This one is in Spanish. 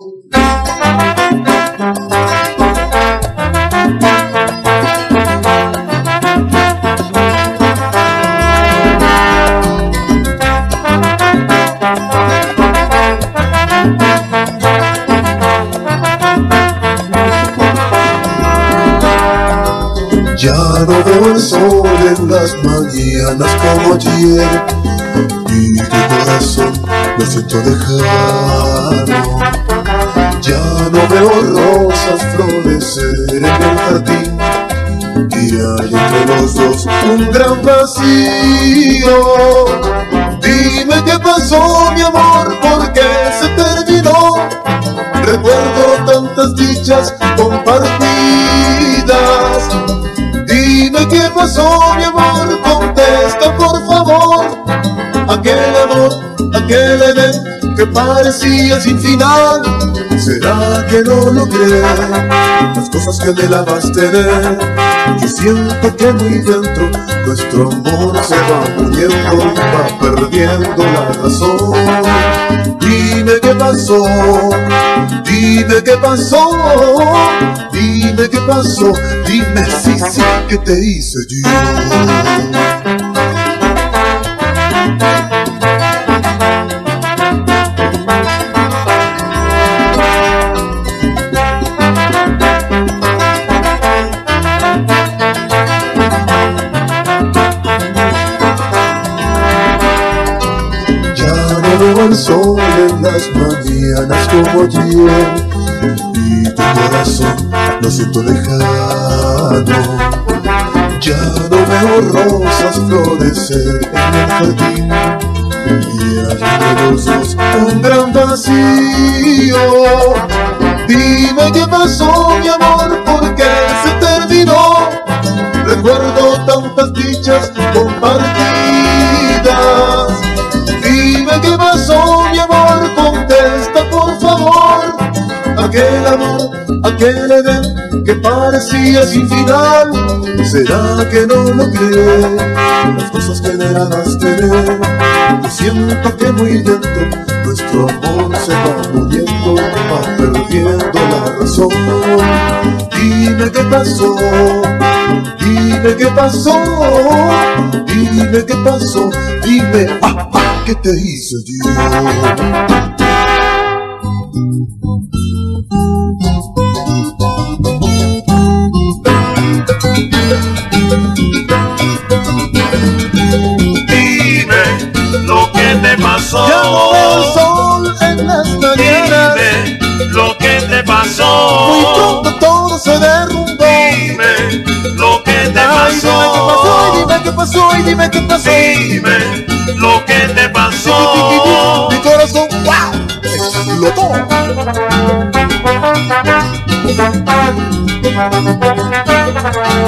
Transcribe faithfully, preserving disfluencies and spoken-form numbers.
Ya no veo el sol en las mañanas como ayer, y tu corazón lo siento lejano. Ya no veo rosas florecer en el jardín, y hay entre los dos un gran vacío. Dime qué pasó, mi amor, ¿por qué se terminó? Recuerdo tantas dichas compartidas. Dime qué pasó, mi amor, contesta por favor. Aquel amor, aquel edén que parecía sin final, ¿será que no logré las cosas que anhelabas tener? Yo siento que muy dentro nuestro amor se va muriendo y va perdiendo la razón. Dime qué pasó, dime qué pasó, dime qué pasó, dime sí, sí, ¿qué te hice yo? Veo el sol en las mañanas como ayer, y tu corazón lo siento lejano. Ya no veo rosas florecer en el jardín, y hay entre los dos un gran vacío. Dime qué pasó, mi amor, ¿por qué se terminó? Recuerdo tantas dichas compartidas. Dime qué pasó, mi amor, contesta por favor. Aquel amor, aquel edén que parecía sin final, ¿será que no logré las cosas que anhelabas tener? Yo siento que muy dentro nuestro amor se va muriendo, va perdiendo la razón. Dime qué pasó, dime qué pasó, dime qué pasó, dime, ah, ah, ¿qué te hice yo? Dime lo que te pasó. Ya no veo el sol en las mañanas. Dime lo que te pasó. Muy pronto todo se derrumbó. Dime lo que te pasó. Ay, dime qué pasó, y dime qué pasó, y dime qué pasó. Dime lo que te pasó. Mi corazón, wow, explotó.